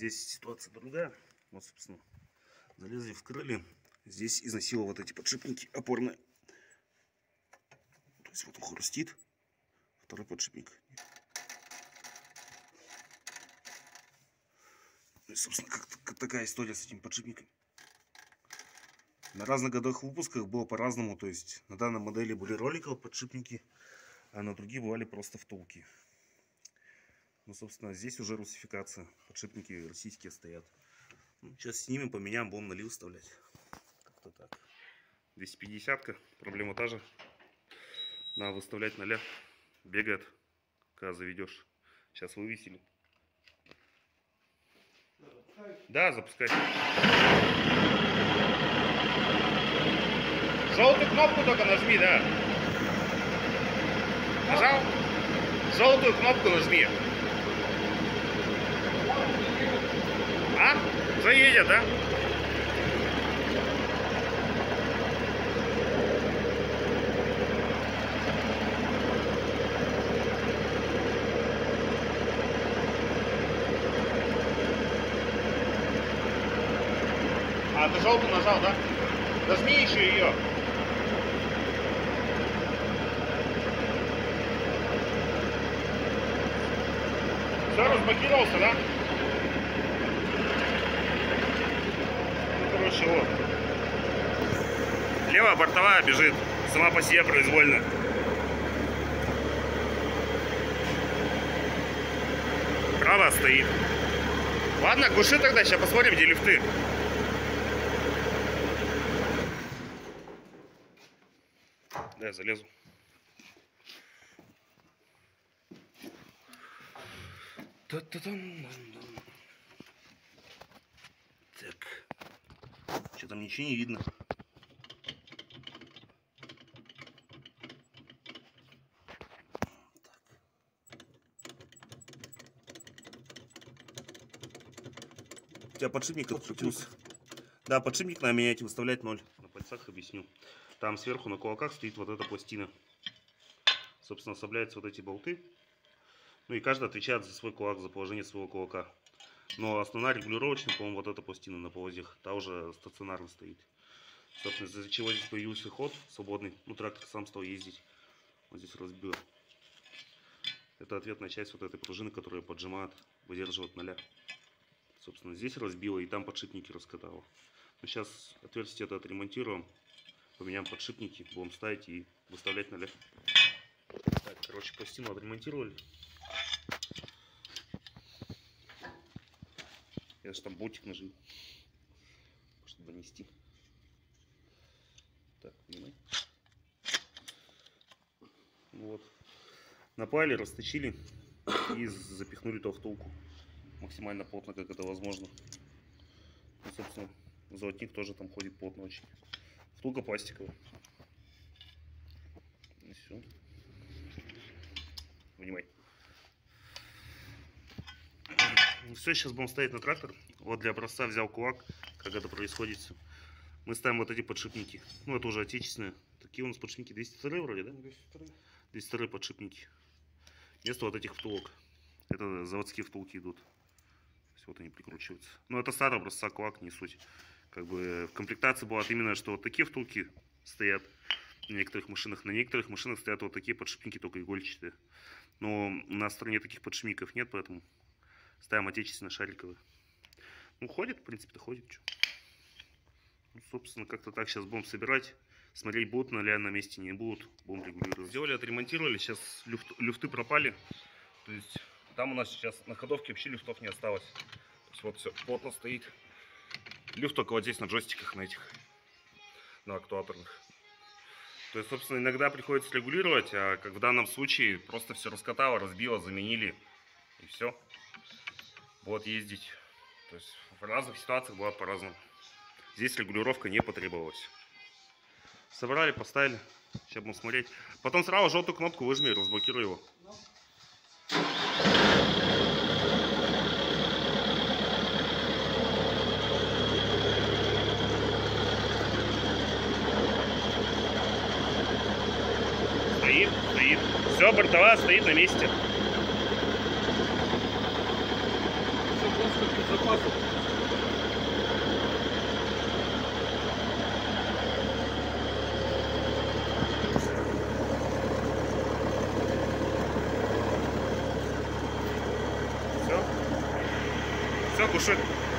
Здесь ситуация другая. Вот, собственно, залезли, вскрыли. Здесь износило вот эти подшипники опорные. То есть вот он хрустит. Второй подшипник. И, собственно, как такая история с этим подшипником. На разных годах выпусках было по-разному. То есть на данной модели были роликовые подшипники, а на другие бывали просто втулки. Ну, собственно, здесь уже русификация. Подшипники российские стоят. Ну, сейчас снимем, поменяем, будем налив вставлять. Как-то так. 250-ка, проблема та же. Надо выставлять 0. Бегает, когда заведешь. Сейчас вывесили. Да, запускай. Желтую кнопку только нажми, да. Нажал? Желтую кнопку нажми. А? Уже едет, да? А, ты желтую нажал, да? Нажми еще ее. Все, разблокировался, да? Ну, короче, вот. Левая бортовая бежит сама по себе произвольно. Правая стоит. Ладно, глуши тогда, сейчас посмотрим, где лифты. Да, я залезу. Так. Что там, ничего не видно. У тебя подшипник открутился. Да, подшипник надо менять и выставлять 0. На пальцах объясню. Там сверху на кулаках стоит вот эта пластина. Собственно, вставляются вот эти болты. Ну и каждый отвечает за свой кулак, за положение своего кулака. Но основная регулировочная, по-моему, вот эта пластина на полозьях. Та уже стационарно стоит. Собственно, из-за чего здесь появился ход свободный. Ну, трактор сам стал ездить. Вот здесь разбило. Это ответная часть вот этой пружины, которая поджимает, выдерживает 0. Собственно, здесь разбило и там подшипники раскатало. Но сейчас отверстие это отремонтируем. Поменяем подшипники, будем ставить и выставлять 0. Так, короче, пластину отремонтировали. Я же там болтик нажил, чтобы донести. Так, понимаете? Вот. Напали, расточили и запихнули то втулку. Максимально плотно, как это возможно. Ну, собственно, золотник тоже там ходит плотно очень. Втулка пластиковая. И все. Внимай. Все, сейчас будем ставить на трактор. Вот для образца взял кулак, как это происходит все. Мы ставим вот эти подшипники. Ну, это уже отечественные. Такие у нас подшипники 202 вроде, да? 202 подшипники. Вместо вот этих втулок. Это заводские втулки идут. Вот они прикручиваются. Но это старый образца кулак, не суть. Как бы в комплектации было именно, что вот такие втулки стоят на некоторых машинах. На некоторых машинах стоят вот такие подшипники, только игольчатые. Но у нас в стране таких подшипников нет, поэтому ставим отечественные шариковые. Ну, ходит, в принципе-то ходит. Ну, собственно, как-то так сейчас будем собирать. Смотреть, будут ли на месте, не будут. Будем регулировать. Сделали, отремонтировали. Сейчас люфты пропали. То есть там у нас сейчас на ходовке вообще люфтов не осталось. То есть вот все плотно стоит. Люфт только вот здесь на джойстиках, на этих, на актуаторных. То есть, собственно, иногда приходится регулировать, а как в данном случае просто все раскатало, разбило, заменили и все. Вот ездить. То есть в разных ситуациях бывает по-разному. Здесь регулировка не потребовалась. Собрали, поставили. Сейчас будем смотреть. Потом сразу желтую кнопку выжми и разблокируй его. Стоит. Все, бортовая стоит на месте. Все, запасу. Все, кушай.